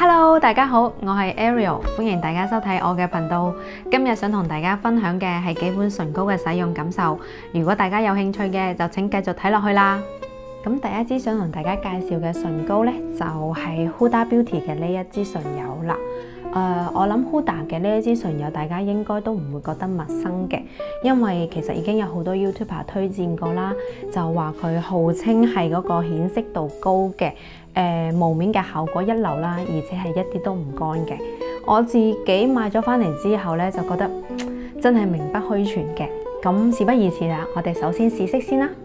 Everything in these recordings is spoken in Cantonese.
Hello， 大家好，我係 Ariel， 歡迎大家收睇我嘅頻道。今日想同大家分享嘅係幾款唇膏嘅使用感受。如果大家有興趣嘅，就請繼續睇落去啦。咁第一支想同大家介紹嘅唇膏呢，就係 Huda Beauty 嘅呢一支唇油啦。我諗 Huda 嘅呢一支唇油，大家應該都唔會覺得陌生嘅，因為其實已經有好多 YouTuber 推薦過啦，就話佢號稱係嗰個顯色度高嘅，霧面嘅效果一流啦，而且係一啲都唔乾嘅。我自己買咗翻嚟之後呢，就覺得真係名不虛傳嘅。咁事不宜遲啦，我哋首先試色先啦。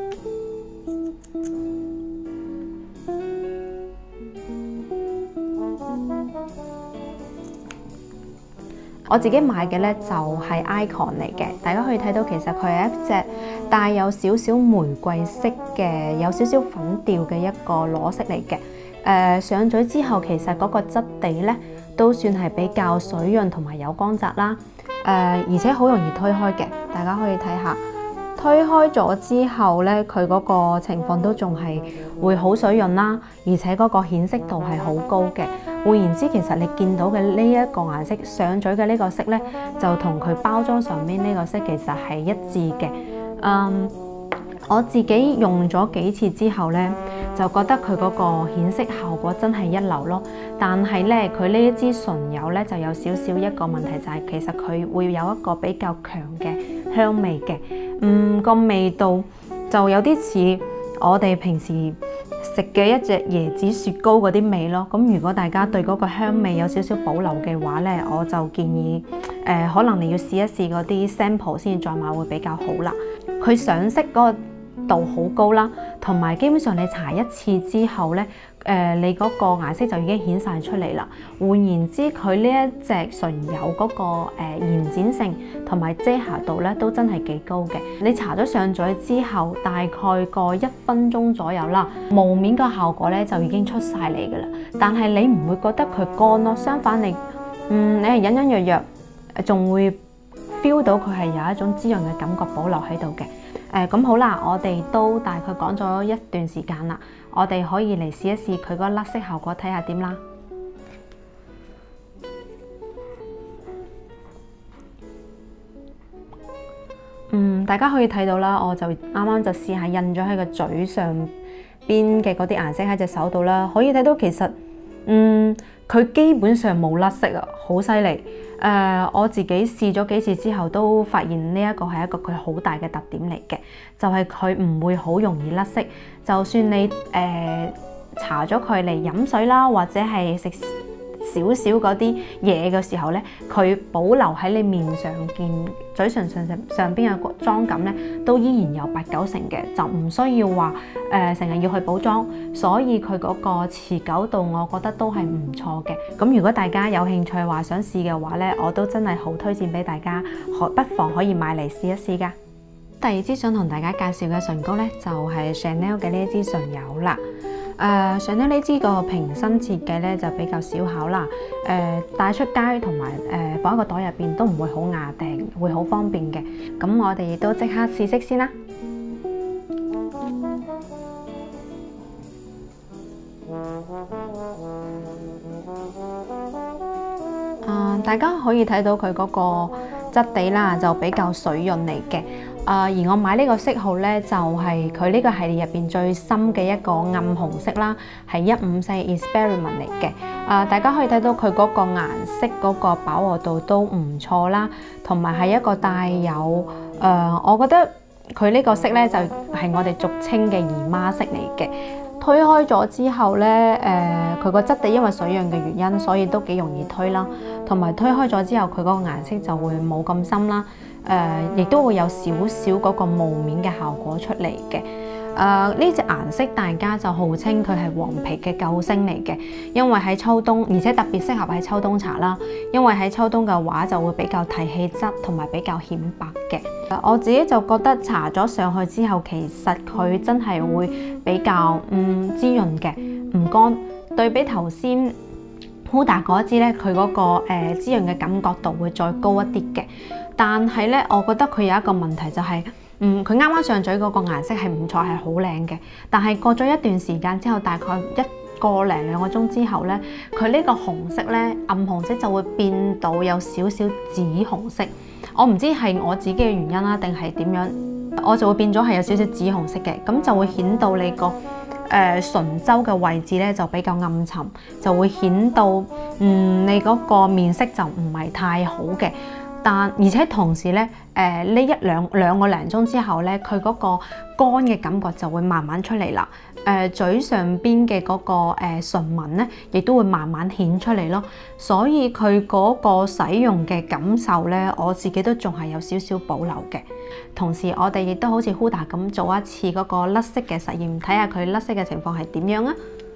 我自己買嘅呢就係 Icon 嚟嘅，大家可以睇到其實佢係一隻帶有少少玫瑰色嘅，有少少粉調嘅一個裸色嚟嘅。上嘴之後其實嗰個質地呢都算係比較水潤同埋有光澤啦。而且好容易推開嘅，大家可以睇下。推開咗之後呢，佢嗰個情況都仲係會好水潤啦，而且嗰個顯色度係好高嘅。換言之，其實你見到嘅呢一個顏色上嘴嘅呢個色呢，就同佢包裝上面呢個色其實係一致嘅。我自己用咗幾次之後呢，就覺得佢嗰個顯色效果真係一流咯。但係呢，佢呢一支唇油呢，就有少少一個問題，就係其實佢會有一個比較強嘅香味嘅。個味道就有啲似我哋平時食嘅一隻椰子雪糕嗰啲味咯。咁如果大家對嗰個香味有少少保留嘅話呢，我就建議可能你要試一試嗰啲 sample 先再買會比較好啦。佢上色嗰個度好高啦，同埋基本上你搽一次之後呢，你嗰個顏色就已經顯晒出嚟啦。換言之，佢呢一隻唇油嗰個延展性同埋遮瑕度呢都真係幾高嘅。你搽咗上嘴之後，大概個1分鐘左右啦，霧面個效果呢就已經出晒嚟噶啦。但係你唔會覺得佢乾咯，相反你係隱隱約約仲會 feel 到佢係有一種滋潤嘅感覺保留喺度嘅。咁好啦，我哋都大概講咗一段時間啦，我哋可以嚟試一試佢嗰個甩色效果，睇下點啦。大家可以睇到啦，我就啱啱就試下印咗喺個嘴上邊嘅嗰啲顏色喺隻手度啦，可以睇到其實佢基本上冇甩色啊，好犀利。我自己試咗幾次之後都發現呢一個係一個佢好大嘅特點嚟嘅，就係佢唔會好容易甩色。就算你搽咗佢嚟飲水啦，或者係食少少嗰啲嘢嘅時候呢，佢保留喺你面上嘴唇上邊嘅妝感呢，都依然有8-9成嘅，就唔需要話成日要去補妝，所以佢嗰個持久度我覺得都係唔錯嘅。咁如果大家有興趣話想試嘅話呢，我都真係好推薦俾大家，不妨可以買嚟試一試噶。第二支想同大家介紹嘅唇膏呢，就係 Chanel 嘅呢一支唇油啦。Chanel 呢支個瓶身設計呢就比較小巧啦，帶出街同埋放喺個袋入邊都唔會好壓定，會好方便嘅。咁我哋亦都即刻試色先啦。大家可以睇到佢嗰個質地啦，就比較水潤嚟嘅。而我買呢個色號呢，就係佢呢個系列入邊最深嘅一個暗紅色啦，係154 Experiment 嚟嘅。大家可以睇到佢嗰個顏色嗰個飽和度都唔錯啦，同埋係一個帶有我覺得佢呢個色呢，就係我哋俗稱嘅姨媽色嚟嘅。推開咗之後呢，佢個質地因為水潤嘅原因，所以都幾容易推啦。同埋推開咗之後，佢嗰個顏色就會冇咁深啦。亦都會有少少嗰個霧面嘅效果出嚟嘅。呢隻顏色大家就號稱佢係黃皮嘅救星嚟嘅，因為喺秋冬，而且特別適合喺秋冬搽啦。因為喺秋冬嘅話就會比較提氣質，同埋比較顯白嘅。我自己就覺得搽咗上去之後，其實佢真係會比較滋潤嘅，唔乾。對比頭先 Huda 嗰支咧，佢嗰個滋潤嘅感覺度會再高一啲嘅。但係咧，我覺得佢有一個問題就係，佢啱啱上嘴嗰個顏色係唔錯，係好靚嘅。但係過咗一段時間之後，大概個零兩個鐘之後咧，佢呢個紅色咧，暗紅色就會變到有少少紫紅色。我唔知係我自己嘅原因啦，定係點樣，我就會變咗係有少少紫紅色嘅，咁就會顯到你個唇周嘅位置咧就比較暗沉，就會顯到你嗰個面色就唔係太好嘅。而且同時咧，呢兩個零鐘之後咧，佢嗰個乾嘅感覺就會慢慢出嚟啦。嘴上邊嘅嗰個唇紋咧，亦都會慢慢顯出嚟咯。所以佢嗰個使用嘅感受咧，我自己都仲係有少少保留嘅。同時，我哋亦都好似 Huda 咁做一次嗰個甩色嘅實驗，睇下佢甩色嘅情況係點樣啊！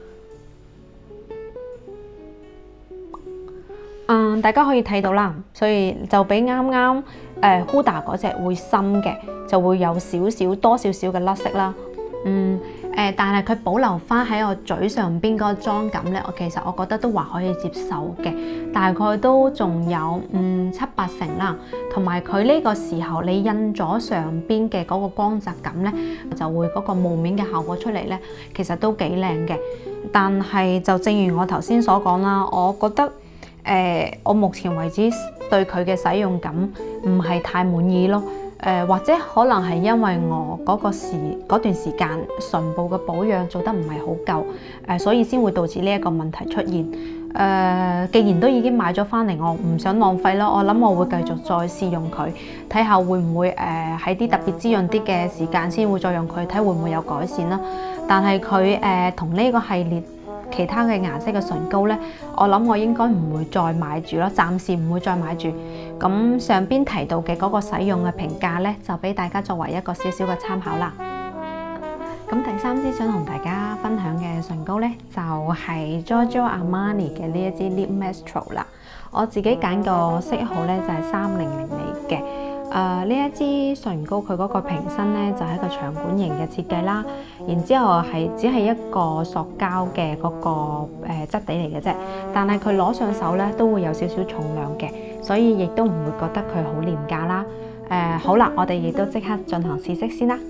大家可以睇到啦，所以就比啱啱Huda 嗰隻會深嘅，就會有多少少嘅甩色啦。但係佢保留翻喺我嘴上邊嗰個妝感咧，其實我覺得都還可以接受嘅，大概都仲有7、8成啦。同埋佢呢個時候你印咗上邊嘅嗰個光澤感咧，就會嗰個霧面嘅效果出嚟咧，其實都幾靚嘅。但係就正如我頭先所講啦，我覺得我目前為止對佢嘅使用感唔係太滿意咯。或者可能係因為我嗰段時間唇部嘅保養做得唔係好夠，所以先會導致呢一個問題出現。既然都已經買咗翻嚟，我唔想浪費咯。我諗我會繼續再試用佢，睇下會唔會喺啲特別滋潤啲嘅時間先會再用佢，睇會唔會有改善啦。但係佢同呢個系列其他嘅顏色嘅唇膏呢，我諗我應該唔會再買住咯，暫時唔會再買住。咁上邊提到嘅嗰個使用嘅評價呢，就俾大家作為一個少少嘅參考啦。咁第三支想同大家分享嘅唇膏呢，就係 Giorgio Armani 嘅呢一支 Lip Maestro 啦。我自己揀個色號呢，就係300嚟嘅。呢一支唇膏佢嗰個瓶身咧就係一個長管型嘅設計啦，然之後只係一個塑膠嘅嗰個質地嚟嘅啫，但係佢攞上手咧都會有少少重量嘅，所以亦都唔會覺得佢好廉價啦。好啦，我哋亦都即刻進行試色先啦。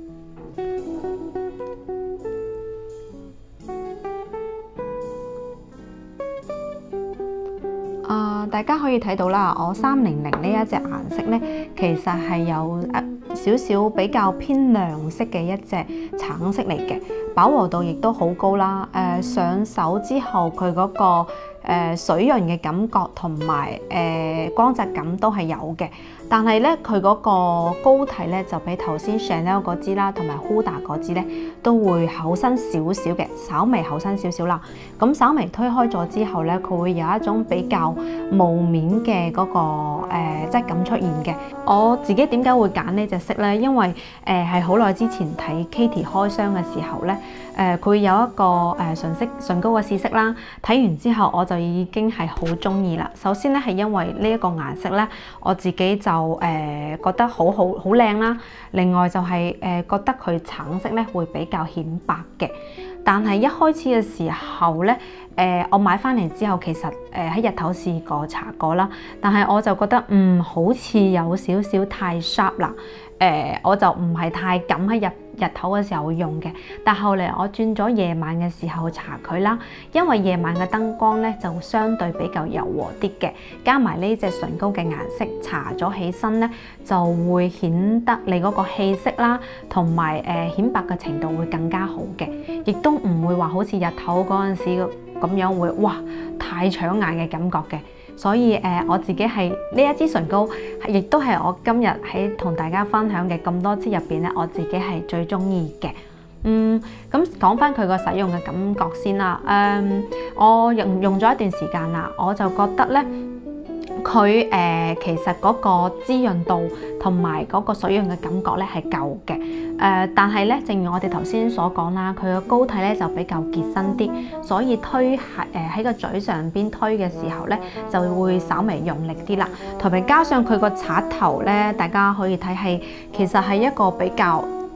大家可以睇到啦，我300呢一隻顏色呢，其實係有少少比較偏亮色嘅一隻橙色嚟嘅，飽和度亦都好高啦。上手之後佢嗰個水潤嘅感覺同埋光澤感都係有嘅，但係咧佢嗰個膏體咧就比頭先 Chanel 嗰支啦，同埋 Huda 嗰支咧都會厚身少少嘅，稍微厚身少少啦。咁稍微推開咗之後咧，佢會有一種比較霧面嘅嗰個質感出現嘅。我自己點解會揀呢隻色咧？因為係好耐之前睇 Katie 開箱嘅時候咧，佢有一個唇膏嘅試色啦，睇完之後我就已經係好中意啦。首先咧係因為呢一個顏色咧，我自己就覺得好靚啦。另外就係覺得佢橙色咧會比較顯白嘅。但係一開始嘅時候咧，我買翻嚟之後，其實喺日頭試過搽過啦，但係我就覺得好似有少少太 sharp 啦。我就唔係太敢喺日頭嘅時候用嘅，但後嚟我轉咗夜晚嘅時候搽佢啦，因為夜晚嘅燈光咧就相對比較柔和啲嘅，加埋呢隻唇膏嘅顏色搽咗起身咧，就會顯得你嗰個氣色啦，同埋顯白嘅程度會更加好嘅，亦都唔會話好似日頭嗰陣時咁樣會哇太搶眼嘅感覺嘅。所以我自己係呢一支唇膏，亦都係我今日喺同大家分享嘅咁多支入邊咧，我自己係最中意嘅。咁講翻佢個使用嘅感覺先啦。我用咗一段時間啦，我就覺得咧，佢其實嗰個滋潤度同埋嗰個水潤嘅感覺咧係夠嘅。但係咧，正如我哋頭先所講啦，佢個膏體咧就比較結身啲，所以推喺個嘴上邊推嘅時候咧，就會稍微用力啲啦。同埋加上佢個刷頭咧，大家可以睇係其實係一個比較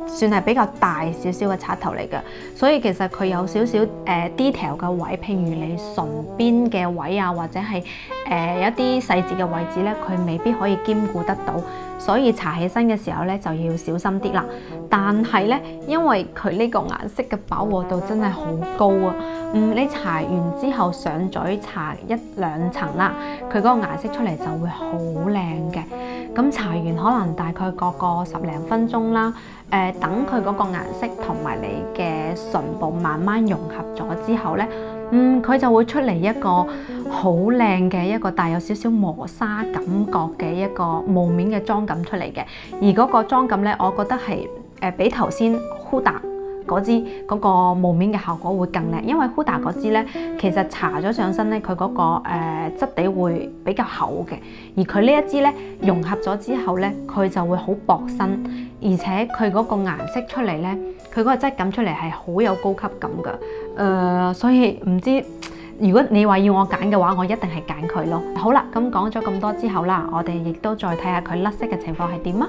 算係比較大少少嘅刷頭嚟嘅，所以其實佢有少少detail 嘅位，譬如你唇邊嘅位啊，或者係一啲細節嘅位置咧，佢未必可以兼顧得到，所以搽起身嘅時候咧就要小心啲啦。但係咧，因為佢呢個顏色嘅飽和度真係好高啊，你搽完之後上嘴搽1、2層啦，佢嗰個顏色出嚟就會好靚嘅。咁搽完可能大概過個10零分鐘啦，等佢嗰個顏色同埋你嘅唇部慢慢融合咗之後咧，佢就會出嚟一個好靚嘅一個帶有少少磨砂感覺嘅一個霧面嘅妝感出嚟嘅。而嗰個妝感咧，我覺得係比頭先 Huda 嗰支嗰個霧面嘅效果會更靚，因為 Huda 嗰支咧，其實搽咗上身咧，佢嗰個質地會比較厚嘅，而佢呢一支咧融合咗之後咧，佢就會好薄身，而且佢嗰個顏色出嚟咧，佢嗰個質感出嚟係好有高級感㗎，所以唔知如果你話要我揀嘅話，我一定係揀佢咯。好啦，咁講咗咁多之後啦，我哋亦都再睇下佢甩色嘅情況係點啊。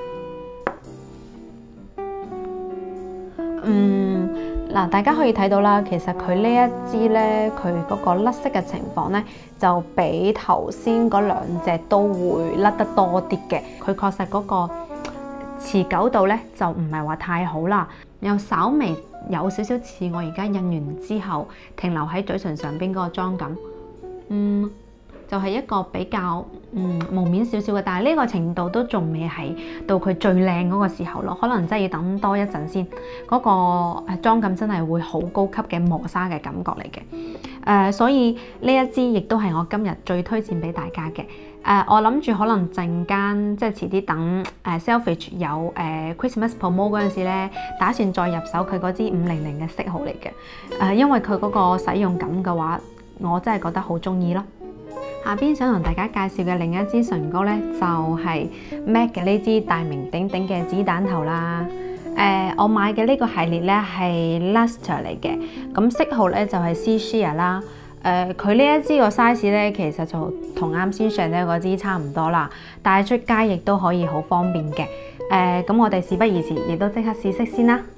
嗱，大家可以睇到啦，其實佢呢一支咧，佢嗰個甩色嘅情況咧，就比頭先嗰兩隻都會甩得多啲嘅。佢確實嗰個持久度咧就唔係話太好啦，又稍微有少少似我而家印完之後停留喺嘴唇上邊嗰個妝感，就係一個比較霧面少少嘅，但係呢個程度都仲未係到佢最靚嗰個時候咯，可能真係要等多一陣先，嗰個妝感真係會好高級嘅磨砂嘅感覺嚟嘅。所以呢一支亦都係我今日最推薦俾大家嘅。我諗住可能陣間即係遲啲等Selfridges 有Christmas promo 嗰陣時咧，打算再入手佢嗰支500嘅色號嚟嘅。因為佢嗰個使用感嘅話，我真係覺得好中意咯。下邊想同大家介紹嘅另一支唇膏咧，就係 MAC 嘅呢支大名鼎鼎嘅子彈頭啦。我買嘅呢個系列咧係 Luster 嚟嘅，咁色號咧就係 Seashare 啦。佢呢一支個 size 咧，其實就同啱先 Chanel 嗰支差唔多啦，帶出街亦都可以好方便嘅。咁我哋事不宜遲，亦都即刻試色先啦。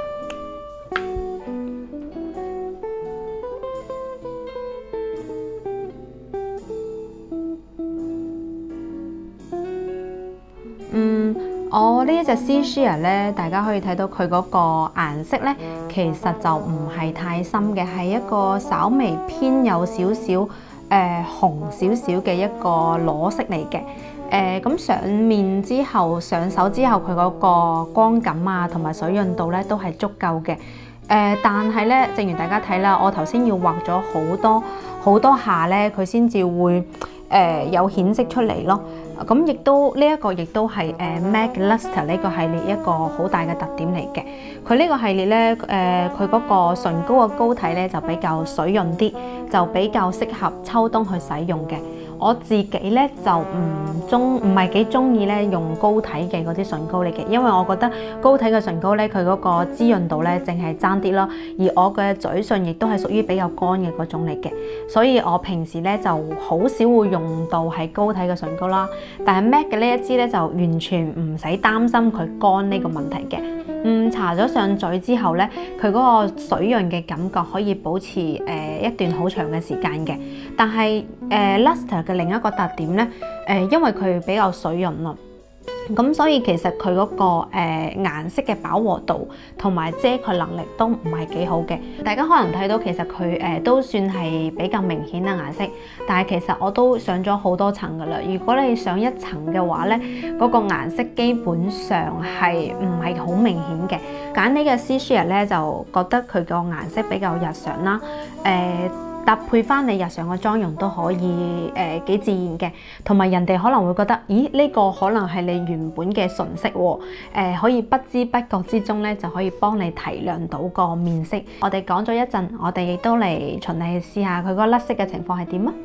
我呢一隻 Seashare 咧，大家可以睇到佢嗰個顏色咧，其實就唔係太深嘅，係一個稍微偏有少少紅少少嘅一個裸色嚟嘅。咁上面之後上手之後，佢嗰個光感啊同埋水潤度咧都係足夠嘅。但係咧，正如大家睇啦，我頭先要畫咗好多下咧，佢先至會有顯色出嚟咯。咁亦都呢一個亦都係MAC Luster 呢個系列一個好大嘅特點嚟嘅。佢呢個系列咧，佢嗰個唇膏嘅膏體咧就比較水潤啲，就比較適合秋冬去使用嘅。我自己咧就唔係幾中意咧用膏體嘅嗰啲唇膏嚟嘅，因為我覺得膏體嘅唇膏咧佢嗰個滋潤度咧淨係爭啲咯，而我嘅嘴唇亦都係屬於比較乾嘅嗰種嚟嘅，所以我平時咧就好少會用到係膏體嘅唇膏啦。但係 MAC 嘅呢一支咧就完全唔使擔心佢乾呢個問題嘅。搽咗上嘴之後咧，佢嗰個水潤嘅感覺可以保持一段好長嘅時間嘅。但係Luster 嘅另一個特點咧，因為佢比較水潤啦，咁所以其實佢嗰個顏色嘅飽和度同埋遮蓋能力都唔係幾好嘅。大家可能睇到其實佢都算係比較明顯嘅顏色，但係其實我都上咗好多層噶啦。如果你上一層嘅話咧，嗰個顏色基本上係唔係好明顯嘅。揀呢個 Seashare 咧，就覺得佢個顏色比較日常啦，搭配翻你日常嘅妝容都可以幾自然嘅，同埋人哋可能會覺得，咦呢個可能係你原本嘅唇色喎，可以不知不覺之中咧就可以幫你提亮到個面色。我哋講咗一陣，我哋亦都嚟循例試下佢嗰甩色嘅情況係點啊？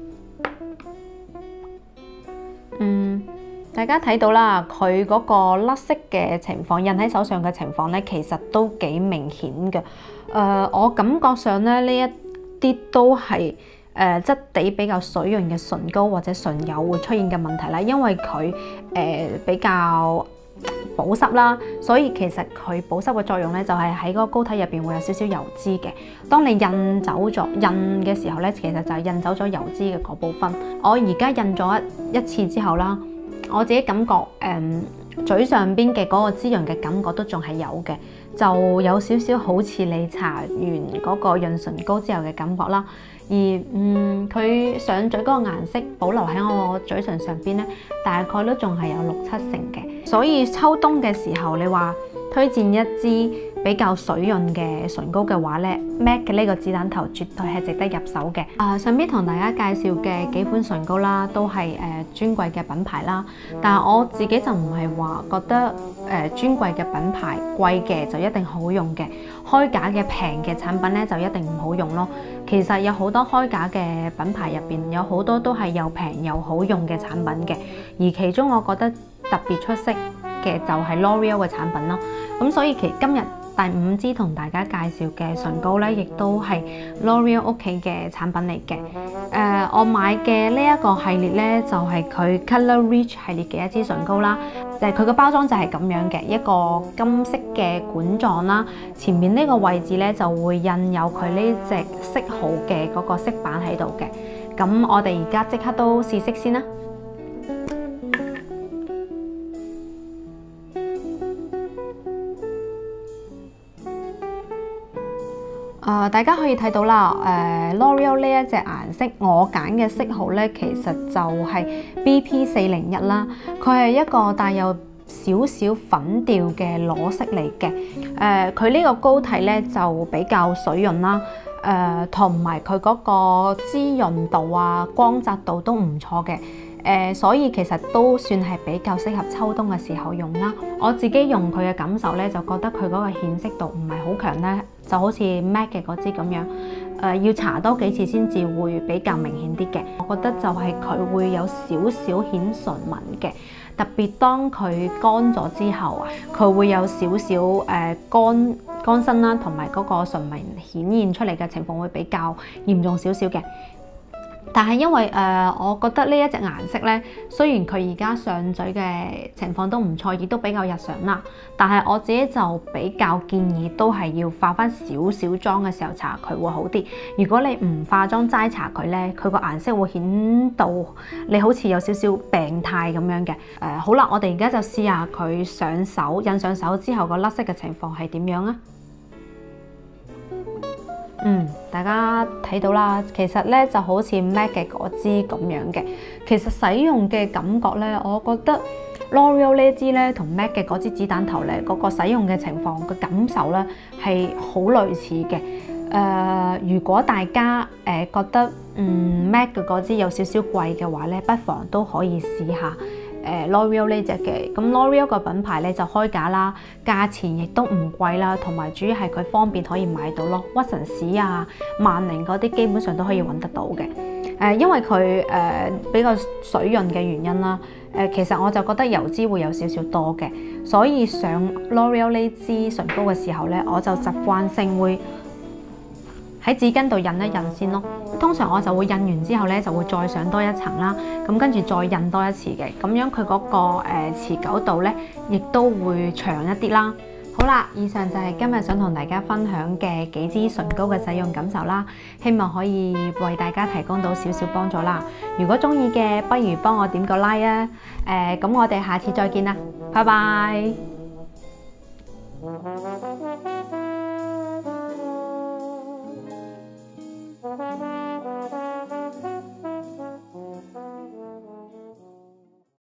大家睇到啦，佢嗰個甩色嘅情況，印喺手上嘅情況咧，其實都幾明顯嘅。我感覺上咧呢一啲都係質地比較水潤嘅唇膏或者唇釉會出現嘅問題啦，因為佢比較保濕啦，所以其實佢保濕嘅作用咧就係喺嗰個膏體入邊會有少少油脂嘅。當你印嘅時候咧，其實就係印走咗油脂嘅嗰部分。我而家印咗一次之後啦，我自己感覺嘴上邊嘅嗰個滋潤嘅感覺都仲係有嘅，就有少少好似你搽完嗰個潤唇膏之後嘅感覺啦。而佢上嘴嗰個顏色保留喺我嘴唇上邊咧，大概都仲係有6-7成嘅。所以秋冬嘅時候，你話推薦一支比較水潤嘅唇膏嘅話咧，MAC 嘅呢個子彈頭絕對係值得入手嘅。上邊同大家介紹嘅幾款唇膏啦，都係專櫃嘅品牌啦。但係我自己就唔係話覺得專櫃嘅品牌貴嘅就一定好用嘅，開架嘅平嘅產品咧就一定唔好用咯。其實有好多開架嘅品牌入邊，有好多都係又平又好用嘅產品嘅。而其中我覺得特別出色嘅就係 L'Oreal 嘅產品咯。咁所以今日第5支同大家介紹嘅唇膏咧，亦都係 L'Oreal 屋企嘅產品嚟嘅。我買嘅呢一個系列咧，就係佢 Color Rich 系列嘅一支唇膏啦。佢嘅包裝就係咁樣嘅，一個金色嘅管狀啦。前面呢個位置咧就會印有佢呢隻色號嘅嗰個色板喺度嘅。咁我哋而家即刻都試色先啦。大家可以睇到啦，L'Oreal 呢一隻顏色，我揀嘅色號咧，其實就係 BP401啦。佢係一個帶有少少粉調嘅裸色嚟嘅。佢呢個膏體咧就比較水潤啦，同埋佢嗰個滋潤度啊、光澤度都唔錯嘅。所以其實都算係比較適合秋冬嘅時候用啦。我自己用佢嘅感受咧，就覺得佢嗰個顯色度唔係好強咧，就好似 MAC 嘅嗰支咁樣。要搽多幾次先至會比較明顯啲嘅。我覺得就係佢會有少少顯唇紋嘅，特別當佢乾咗之後啊，佢會有少少乾身啦，同埋嗰個唇紋顯現出嚟嘅情況會比較嚴重少少嘅。但係因為我覺得呢一隻顏色咧，雖然佢而家上嘴嘅情況都唔錯，亦都比較日常啦，但係我自己就比較建議都係要化翻少少妝嘅時候搽佢會好啲。如果你唔化妝齋搽佢咧，佢個顏色會顯到你好似有少少病態咁樣嘅。好啦，我哋而家就試下佢上手印上手之後個甩色嘅情況係點樣啊？大家睇到啦，其實咧就好似 MAC 嘅嗰支咁樣嘅。其實使用嘅感覺咧，我覺得 L'Oreal 呢支咧同 MAC 嘅嗰支子彈頭咧，嗰個使用嘅情況嘅感受咧係好類似嘅。如果大家覺得MAC 嘅嗰支有少少貴嘅話咧，不妨都可以試下。L'Oreal 呢隻嘅，咁 L'Oreal 個品牌咧就開架啦，價錢亦都唔貴啦，同埋主要係佢方便可以買到咯，屈臣氏啊、萬寧嗰啲基本上都可以揾得到嘅。因為佢比較水潤嘅原因啦，其實我就覺得油脂會有少少多嘅，所以上 L'Oreal 呢支唇膏嘅時候咧，我就習慣性會喺紙巾度印一印先咯。通常我就會印完之後咧，就會再上多一層啦。咁跟住再印多一次嘅，咁樣佢嗰個持久度咧，亦都會長一啲啦。好啦，以上就係今日想同大家分享嘅幾支唇膏嘅使用感受啦，希望可以為大家提供到少少幫助啦。如果中意嘅，不如幫我點個 like 啊！咁我哋下次再見啦，拜拜。